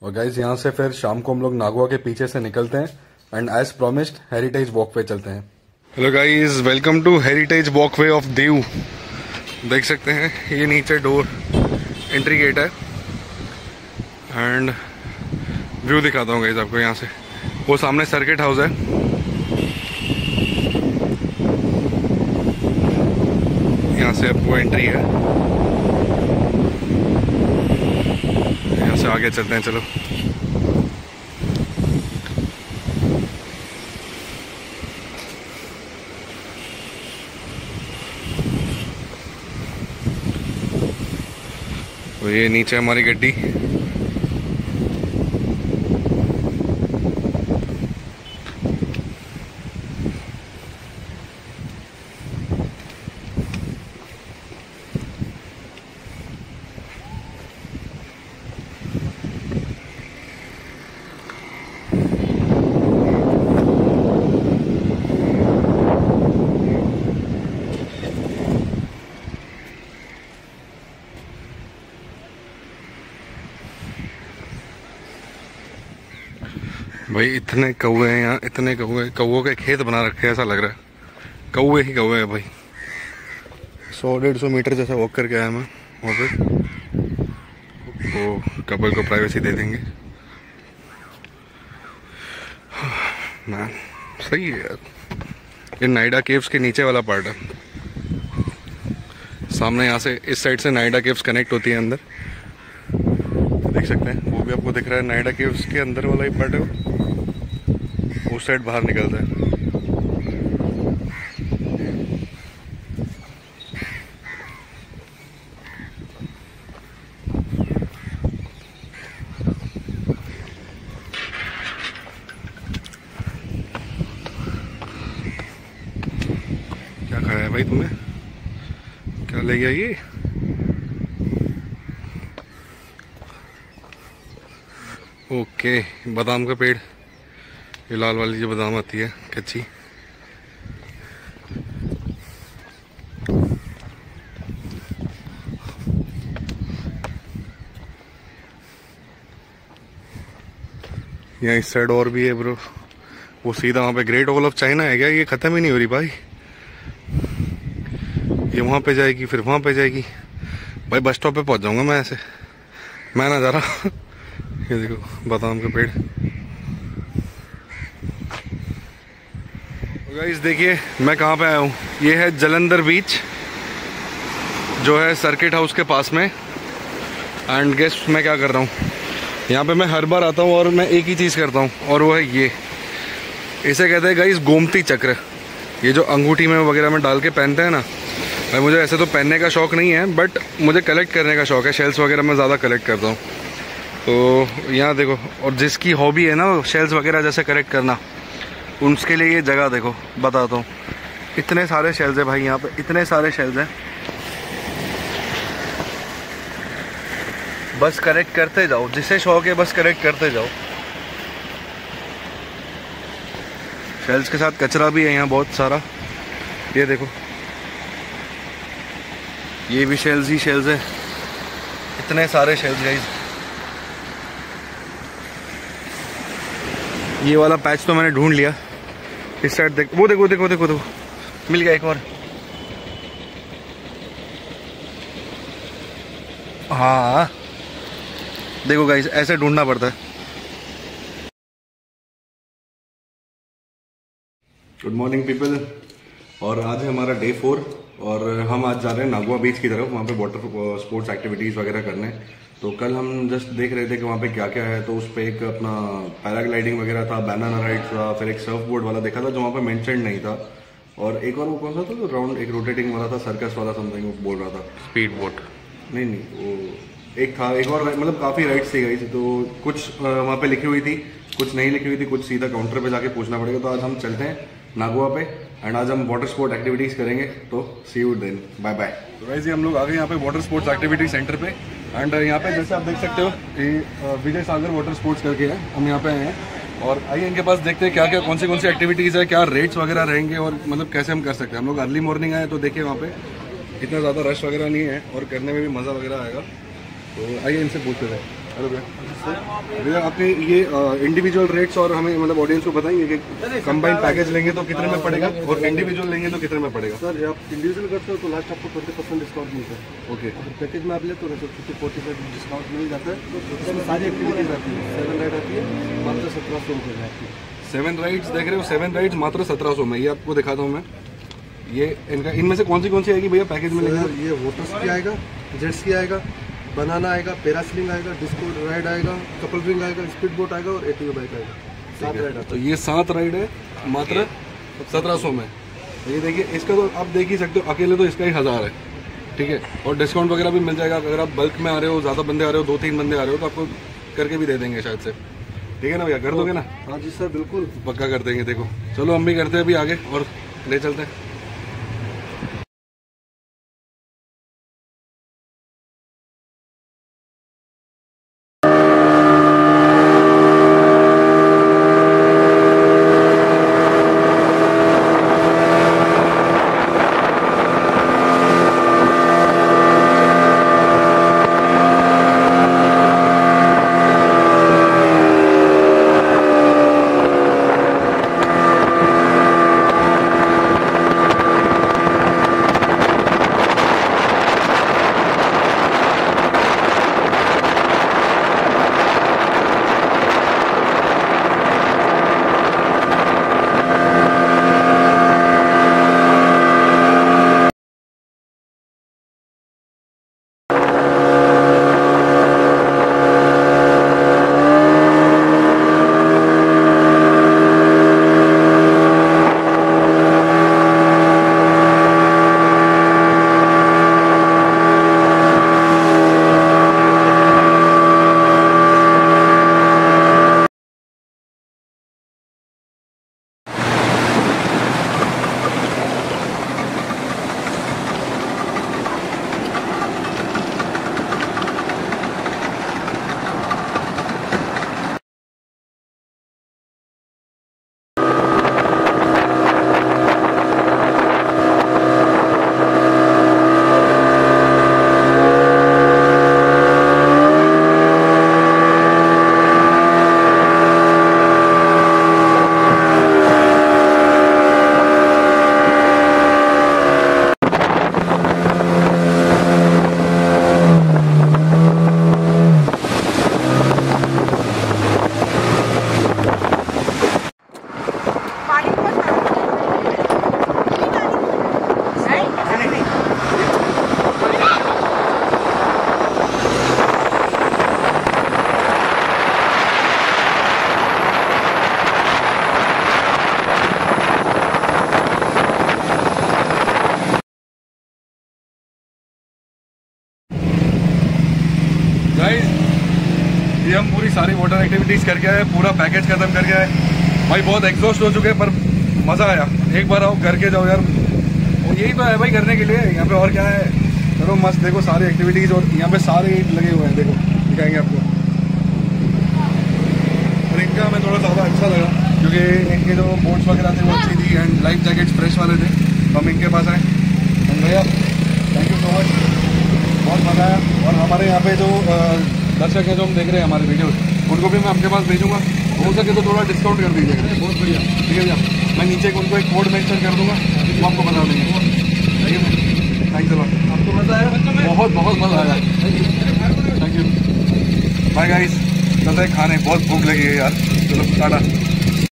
और गाइज यहाँ से फिर शाम को हम लोग नागवा के पीछे से निकलते हैं and as promised heritage walkway चलते हैं। Hello guys, welcome to heritage walkway of Diu. देख सकते हैं ये नीचे डोर एंट्री गेट है एंड व्यू दिखाता हूँ गाइज आपको। यहाँ से वो सामने सर्किट हाउस है, यहाँ से आपको एंट्री है। यहाँ से आगे चलते हैं, चलो। तो ये नीचे हमारी गड्डी, भाई इतने कौवे हैं यहाँ, इतने कौवे, कौवों के खेत बना रखे हैं, ऐसा लग रहा है कौवे ही कौवे हैं भाई। 100-150 मीटर जैसा वॉक करके आया मैं वहाँ पे। तो कपल को प्राइवेसी दे देंगे। मैन सही है यार। ये नाइडा केव्स के नीचे वाला पार्ट है। सामने यहाँ से इस साइड से नाइडा केव्स कनेक्ट होती है अंदर, देख सकते हैं। वो भी आपको दिख रहा है, नाइडा केव्स के अंदर वाला ही पार्ट है। उस साइड बाहर निकलता है। क्या खाया है भाई तुमने? क्या ले गया ये? ओके, बादाम का पेड़। ये लाल वाली जो बादाम आती है कच्ची। यहाँ इस साइड और भी है ब्रो। वो सीधा वहाँ पे ग्रेट वॉल ऑफ चाइना है क्या? ये खत्म ही नहीं हो रही भाई। ये वहाँ पे जाएगी, फिर वहाँ पे जाएगी भाई। बस स्टॉप पे पहुँच जाऊँगा मैं ऐसे, मैं ना जा रहा। ये देखो बादाम का पेड़। गाइस देखिए मैं कहाँ पे आया हूँ। ये है जलंधर बीच, जो है सर्किट हाउस के पास में। एंड गेस मैं क्या कर रहा हूँ यहाँ पे? मैं हर बार आता हूँ और मैं एक ही चीज़ करता हूँ, और वो है ये, इसे कहते हैं गाइस गोमती चक्र। ये जो अंगूठी में वगैरह में डाल के पहनते हैं ना भाई। मुझे ऐसे तो पहनने का शौक़ नहीं है, बट मुझे कलेक्ट करने का शौक़ है। शेल्स वगैरह मैं ज़्यादा कलेक्ट करता हूँ। तो यहाँ देखो, और जिसकी हॉबी है ना शेल्स वगैरह जैसे कलेक्ट करना, उसके लिए ये जगह देखो, बताता हूँ। इतने सारे शेल्स हैं भाई यहाँ पे, इतने सारे शेल्स हैं। बस कलेक्ट करते जाओ, जिसे शौक है बस कलेक्ट करते जाओ। शेल्स के साथ कचरा भी है यहाँ बहुत सारा। ये देखो, ये भी शेल्स ही शेल्स है। इतने सारे शेल्स गाइस। ये वाला पैच तो मैंने ढूंढ लिया। इस साइड देख, वो देखो देखो देखो देखो, मिल गया एक और। हाँ देखो गाइस, ऐसे ढूंढना पड़ता है। Good morning people. और आज है हमारा डे 4 और हम आज जा रहे हैं नागवा बीच की तरफ। वहाँ पे वाटर स्पोर्ट्स एक्टिविटीज़ वगैरह करने। तो कल हम जस्ट देख रहे थे कि वहाँ पे क्या क्या है। तो उस पर एक अपना पैराग्लाइडिंग वगैरह था, बनाना राइड था, फिर एक सर्फ बोर्ड वाला देखा था जो वहाँ पे मेंशन नहीं था। और एक और वो कौन सा था जो राउंड एक रोटेटिंग वाला था, सर्कस वाला समथिंग वो बोल रहा था। स्पीड बोट नहीं, वो एक था, एक और, मतलब काफ़ी राइड्स थी गई थी। तो कुछ वहाँ पे लिखी हुई थी, कुछ नहीं लिखी हुई थी, कुछ सीधा काउंटर पे जाके पूछना पड़ेगा। तो आज हम चलते हैं नागवा पे एंड आज हम वाटर स्पोर्ट एक्टिविटीज़ करेंगे। तो see you then, bye bye. तो वैसे हम लोग आ गए यहाँ पे वाटर स्पोर्ट्स एक्टिविटी सेंटर पे। एंड यहाँ पे जैसे आप देख सकते हो ये विजय सागर वाटर स्पोर्ट्स करके है। हम यहाँ पे आए हैं और आइए इनके पास देखते हैं क्या क्या कौन सी एक्टिविटीज़ है, क्या रेट्स वगैरह रहेंगे और मतलब कैसे हम कर सकते हैं। हम लोग अर्ली मॉर्निंग आए तो देखिए वहाँ पे इतना ज़्यादा रश वगैरह नहीं है और करने में भी मज़ा वगैरह आएगा। तो आइए इनसे पूछते थे। हेलो भैया, आपके ये इंडिविजुअल रेट्स और हमें मतलब ऑडियंस को बताएंगे कि कंबाइंड पैकेज लेंगे तो कितने में पड़ेगा और इंडिविजुअल लेंगे तो कितने में पड़ेगा? सर आप इंडिविजुअल करते हो तो लास्ट आपको 20% डिस्काउंट मिलता है। ओके। अगर पैकेज में आप लेते हो तो 50-40% डिस्काउंट मिल जाता है। तो इसमें सारी एक्टिविटीज आती है। 7 राइड आती है मात्र 1700 रुपये में आपकी। 7 राइड्स देख रहे हो, 7 राइड्स मात्र 1700 में। ये आपको दिखाता हूँ मैं, ये इनका इनमें से कौन सी आएगी भैया पैकेज में? ये वाटर स्की आएगा, जेट स्की आएगा, बनाना आएगा, पैरासीलिंग आएगा, डिस्को राइड आएगा, कपल रिंग आएगा, स्पीड बोट आएगा और एटीओ बाइक आएगा। 7 राइड। तो ये 7 राइड है मात्र 1700 में। ये देखिए, इसका तो आप देख ही सकते हो, अकेले तो इसका ही 1000 है, ठीक है। और डिस्काउंट वगैरह भी मिल जाएगा अगर आप बल्क में आ रहे हो, ज़्यादा बंदे आ रहे हो, 2-3 बंदे आ रहे हो तो आपको करके भी दे देंगे शायद से। ठीक है ना भैया, कर दोगे ना? हाँ जी सर, बिल्कुल पक्का कर देंगे। देखो चलो हम भी करते हैं अभी आगे और ले चलते हैं। ये हम पूरी सारी वाटर एक्टिविटीज़ करके आए, पूरा पैकेज खत्म करके आए भाई। बहुत एग्जॉस्ट हो चुके हैं पर मज़ा आया। एक बार आओ करके जाओ यार, और यही तो है भाई करने के लिए यहाँ पे, और क्या है। चलो मस्त, देखो सारी एक्टिविटीज़ और यहाँ पे सारे लगे हुए हैं, देखो दिखाएंगे आपको। और इनका हमें थोड़ा ज़्यादा अच्छा लगा क्योंकि इनके जो बोट्स वगैरह थे वो अच्छी थी एंड लाइफ जैकेट्स फ्रेश वाले थे, तो हम इनके पास आए। भैया थैंक यू सो मच, बहुत मज़ा आया। और हमारे यहाँ पे जो दर्शक है जो हम देख रहे हैं हमारे वीडियो, उनको भी मैं आपके पास भेजूंगा, हो सके तो थोड़ा डिस्काउंट कर दीजिएगा। बहुत बढ़िया, ठीक है भैया। मैं नीचे उनको एक कोड मेंशन कर दूंगा, वो आपको बता देंगे। ठीक है, थैंक्स अ लॉट। आपको मज़ा आया? बहुत बहुत मज़ा आया, थैंक यू। बाय गाइस, चलते हैं खाने, बहुत भूख लगी है यार। चलो टाटा।